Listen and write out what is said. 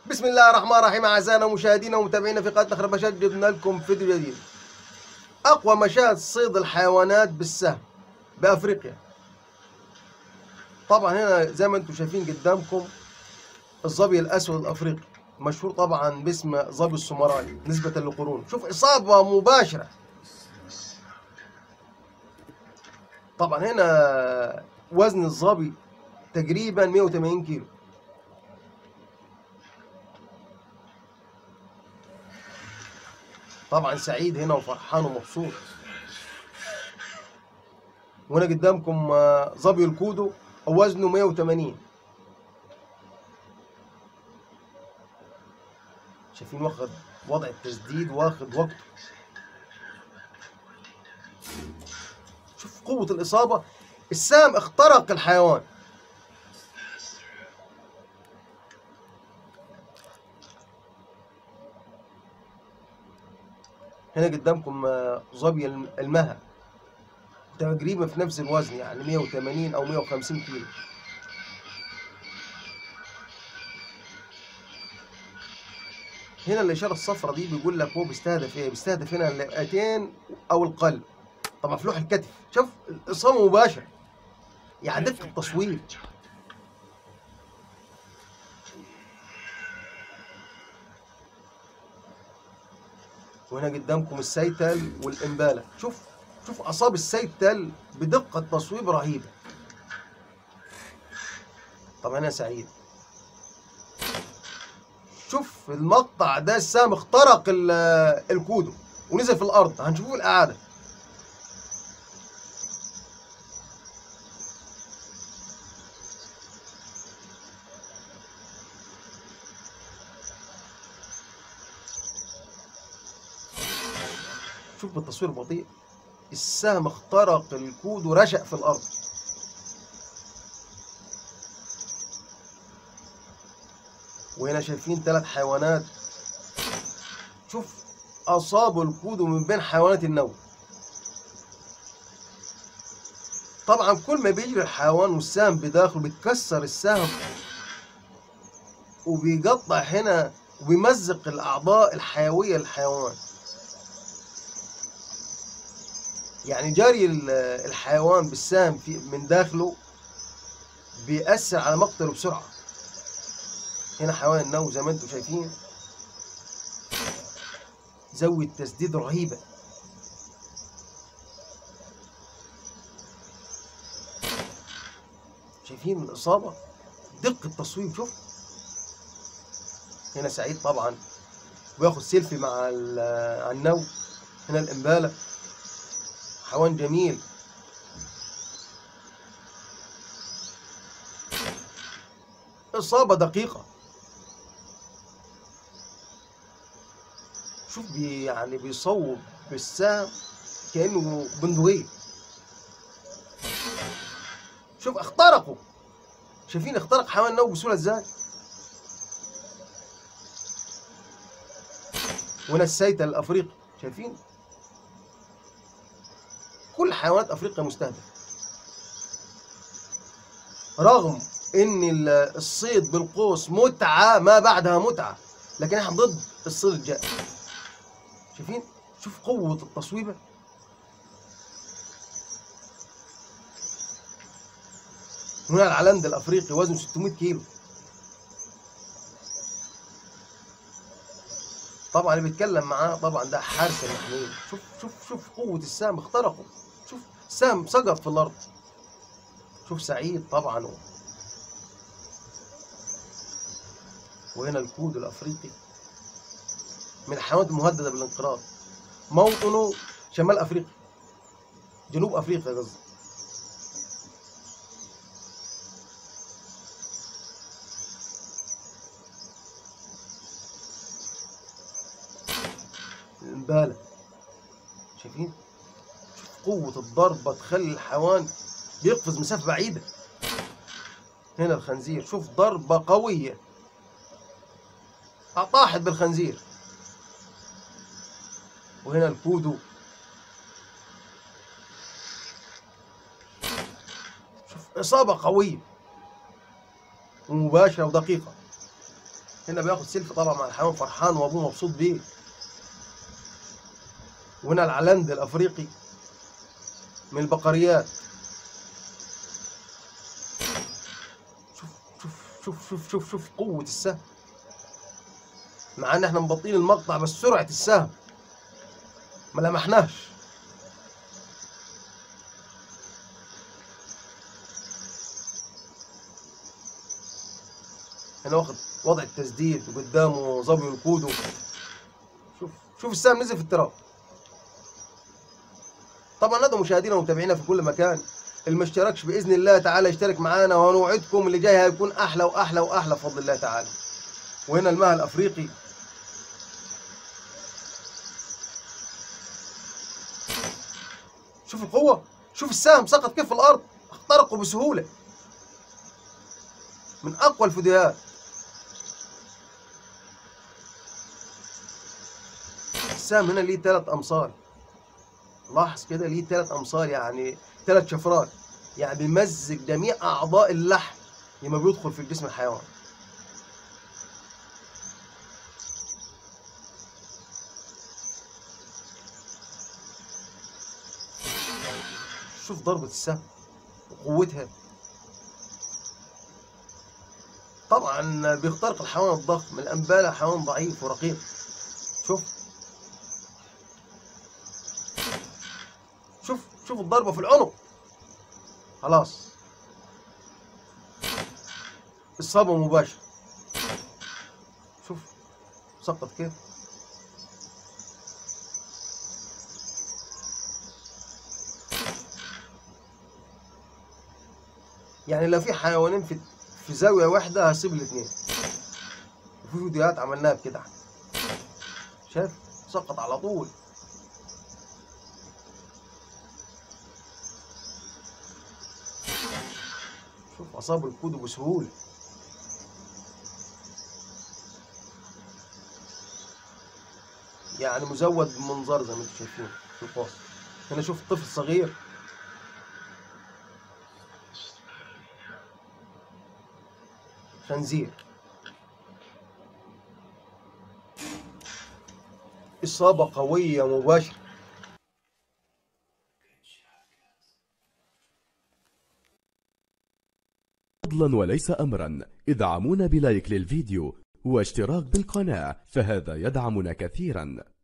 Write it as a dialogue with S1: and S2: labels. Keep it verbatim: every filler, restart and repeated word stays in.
S1: بسم الله الرحمن الرحيم. اعزائنا ومشاهدينا ومتابعينا في قناه خربشات، جبنا لكم فيديو جديد. اقوى مشاهد صيد الحيوانات بالسهم بافريقيا. طبعا هنا زي ما انتم شايفين قدامكم الظبي الاسود الافريقي، مشهور طبعا باسم ظبي السومراي نسبه لقرونه. شوف اصابه مباشره. طبعا هنا وزن الظبي تقريبا مئة وثمانين كيلو. طبعا سعيد هنا وفرحان ومبسوط. وهنا قدامكم ظبي الكودو وزنه مئة وثمانين. شايفين واخد وضع التسديد، واخد وقته. شوف قوة الإصابة، السهم اخترق الحيوان. هنا قدامكم ظبي المها تقريبا في نفس الوزن، يعني مئة وثمانين أو مئة وخمسين كيلو. هنا الإشارة الصفراء دي بيقول لك هو بيستهدف إيه؟ بيستهدف هنا الرئتين أو القلب. طبعا فلوح الكتف. شوف الإصابة مباشرة، يعني دقة التصوير. وهنا قدامكم السيتل والإمبالة. شوف شوف أصاب السيتل بدقة تصويب رهيبة. طبعا أنا سعيد. شوف المقطع ده، السهم اخترق الكودو ونزل في الأرض. هنشوفه في الإعادة. شوف بالتصوير بطيء، السهم اخترق الكود ورشق في الارض. وهنا شايفين ثلاث حيوانات. شوف اصابوا الكود من بين حيوانات النوم. طبعا كل ما بيجري الحيوان والسهم بداخله بيتكسر السهم وبيقطع هنا وبيمزق الاعضاء الحيويه للحيوان. يعني جري الحيوان بالسهم في من داخله بيأثر على مقتله بسرعة. هنا حيوان النو زي ما انتم شايفين، زاوية تسديد رهيبة. شايفين الإصابة، دقة تصويب. شوف هنا سعيد طبعا وياخد سيلفي مع النو. هنا الإمبالة، حيوان جميل. إصابة دقيقة. شوف بي يعني بيصوب بالسهم كأنه بندقية. شوف اخترقوا. شايفين اخترق حيوان النو بسهولة ازاي. وهنا السيتل الأفريقي. شايفين كل حيوانات أفريقيا مستهدفة. رغم ان الصيد بالقوس متعة ما بعدها متعة، لكن احنا ضد الصيد الجائر. شايفين شوف قوة التصويبة. هنا العلند الافريقي وزنه ستمئة كيلو. طبعا اللي بيتكلم معاه طبعا ده حارس المحمية. شوف شوف شوف قوة السهم اخترقه. شوف السهم سقط في الارض. شوف سعيد طبعا. وهنا الكود الافريقي من الحيوانات المهددة بالانقراض. موطنه شمال افريقيا، جنوب افريقيا قصدي. الإمبالة. شايفين شوف قوة الضربة تخلي الحيوان بيقفز مسافة بعيدة. هنا الخنزير. شوف ضربة قوية طاحت بالخنزير. وهنا الكودو. شوف إصابة قوية ومباشرة ودقيقة. هنا بياخد سيلفي طبعا مع الحيوان فرحان وابوه مبسوط بيه. وهنا العلند الافريقي من البقريات. شوف شوف شوف شوف شوف شوف قوة السهم، مع ان احنا مبطين المقطع بس سرعة السهم ما لمحناش. هنا واخد وضع التسديد وقدامه ظبي الكودو. شوف شوف السهم نزل في التراب. طبعا ندعو مشاهدينا ومتابعينا في كل مكان، اللي ما اشتركش باذن الله تعالى يشترك معانا، وهنوعدكم اللي جاي هيكون احلى واحلى واحلى بفضل الله تعالى. وهنا الماء الافريقي. شوف القوة، شوف السهم سقط كيف في الارض، اخترقه بسهولة. من اقوى الفيديوهات. السهم هنا ليه ثلاث امصار، لاحظ كده ليه ثلاث امصار، يعني ثلاث شفرات، يعني بيمزج جميع اعضاء اللحم لما بيدخل في جسم الحيوان. شوف ضربة السهم وقوتها. طبعا بيخترق الحيوان الضخم، الأنبالة حيوان ضعيف ورقيق. شوف شوف شوف الضربة في العنق، خلاص إصابة مباشرة. شوف سقط كيف. يعني لو في حيوانين في في زاوية واحدة هسيب الاثنين. وفي فيديوهات عملناها بكده، شايف سقط على طول. شوف أصاب الكودو بسهولة. يعني مزود بمنظر زي ما انتم شايفين في القوس. هنا شوف طفل صغير خنزير، إصابة قوية مباشرة.
S2: فضلا وليس أمرا ادعمونا بلايك للفيديو واشتراك بالقناة، فهذا يدعمنا كثيرا.